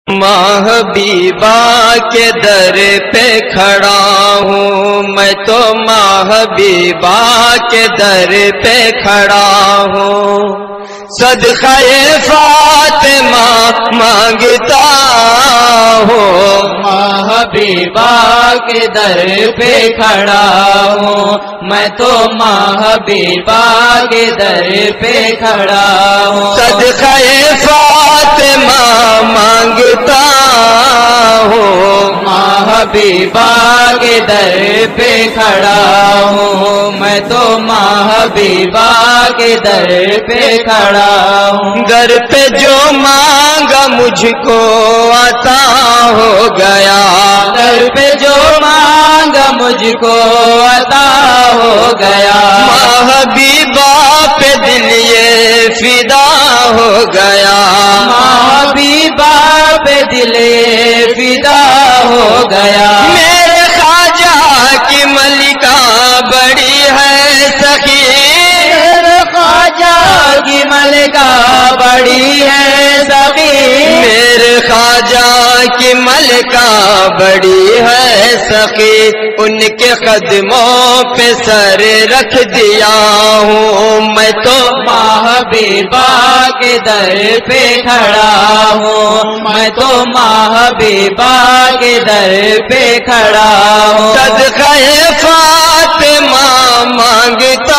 ماں حبیبہ کے در پہ کھڑا ہوں میں تو ماں حبیبہ کے در پہ کھڑا ہوں صدقہ فاطمہ مانگتا ہوں ماں حبیبہ کے در پہ کھڑا ہوں میں تو ماں حبیبہ کے در پہ کھڑا ہوں صدقہ فاطمہ مانگتا ہوں ماں حبیبہ کے در پہ کھڑا ہوں میں تو ماں حبیبہ کے در پہ کھڑا ہوں در پہ جو مانگا مجھ کو عطا ہو گیا در پہ جو مانگا مجھ کو عطا ہو گیا ماں حبیبہ پہ دل یہ فدا ہو گیا ماں حبیبہ پہ دل فدا ہو گیا میرے خواجہ کی ملکہ بڑی ہے سخی میرے خواجہ کی ملکہ بڑی ہے سخی میرے خواجہ کی ملکہ بڑی ہے سخی ان کے قدموں پہ سر رکھ دیا ہوں میں تو ماں حبیبہ کے در پہ کھڑا ہوں میں تو ماں حبیبہ کے در پہ کھڑا ہوں صدقہ فاطمہ مانگتا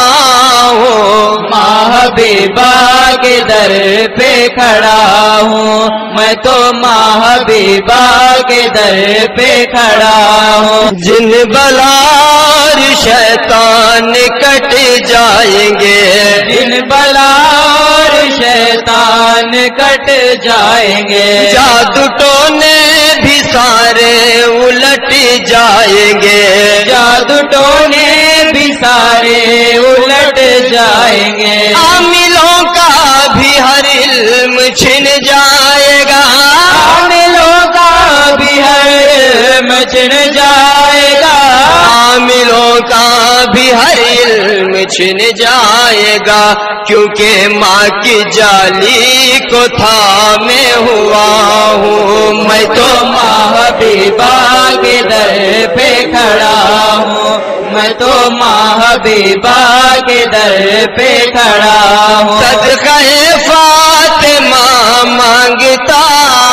ہوں ماں حبیبہ کے در پہ کھڑا ہوں میں تو ماں حبیبہ کے در پہ کھڑا ہوں جن بلا اور شیطان کٹ جائیں گے جن بلا اور شیطان کٹ جائیں گے جادو ٹونے بھی سارے الٹ جائیں گے جادو ٹونے بھی سارے الٹ جائیں گے عاملوں کا بھی ہر علم چھن جائے گا عاملوں کا بھی ہر علم چھن جائے گا عاملوں کا بھی ہر علم چھن جائے گا کیونکہ ماں کی جالی کو تھامے ہوا ہوں میں تو ماں حبیبہ کے در پہ کھڑا ہوں میں تو ماں حبیبہ کے در پہ کھڑا ہوں صدقہ فاطمہ مانگتا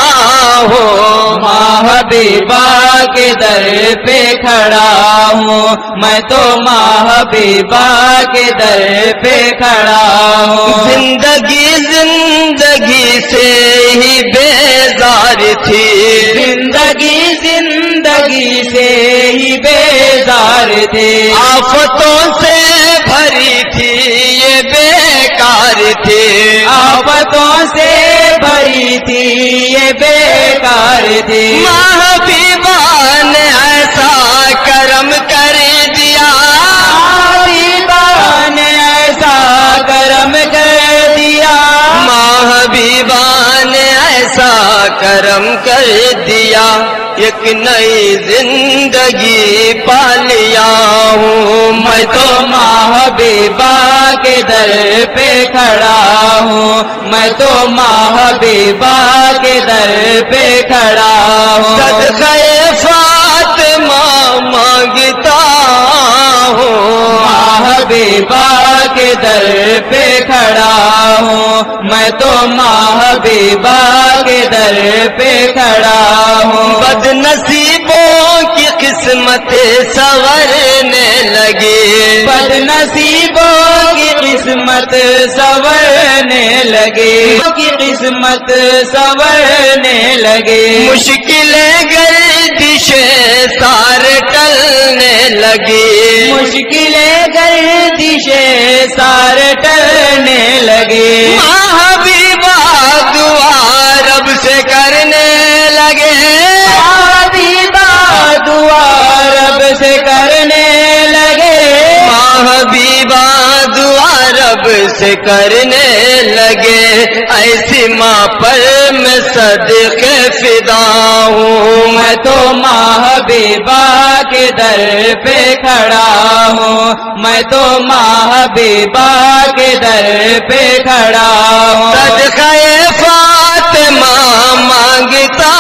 ہوں ماں حبیبہ کے در پہ کھڑا ہوں میں تو ماں حبیبہ کے در پہ کھڑا ہوں زندگی سے ہی بیزار تھی زندگی سے ہی بیزار تھی آفتوں سے بھری تھی یہ بیکار تھی آفتوں سے بھری تھی یہ بیکار تھی ماں حبیبہ نے ایسا کرم کر دیا حبیبہ نے ایسا کرم کر دیا ماں حبیبہ نے ایسا کرم کر دیا ایک نئی زندگی پا لیا ہوں میں تو ماں حبیبہ کے در پہ کھڑا ہوں میں تو ماں حبیبہ کے در پہ کھڑا ہوں صدقہ فاطمہ مانگتا ہوں ماں حبیبہ کے در پہ کھڑا ہوں میں تو ماں حبیبہ کے در پہ کھڑا ہوں بد نصیبوں کی قسمت سنورنے لگی بد نصیبوں کی قسمت سنورنے لگی کی قسمت سنورنے لگی مشکلیں گردشیں سارے ٹلنے لگی مشکلیں گردشیں سارے ٹلنے لگی ماں حبیبہ دعا رب سے کرنے لگے حبیبہ دعا رب سے کرنے لگے ماں حبیبہ دعا رب سے کرنے لگے ایسی ماں پر میں صدقے فدا ہوں میں تو ماں حبیبہ کے در پہ کھڑا ہوں میں تو ماں حبیبہ کے در پہ کھڑا ہوں صدقہ فاطمہ مانگ مانگتا